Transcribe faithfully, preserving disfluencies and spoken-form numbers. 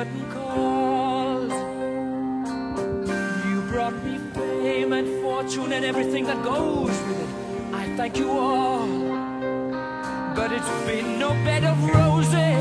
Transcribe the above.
curtain calls. You brought me fame and fortune and everything that goes with it. I thank you all, but it's been no bed of roses.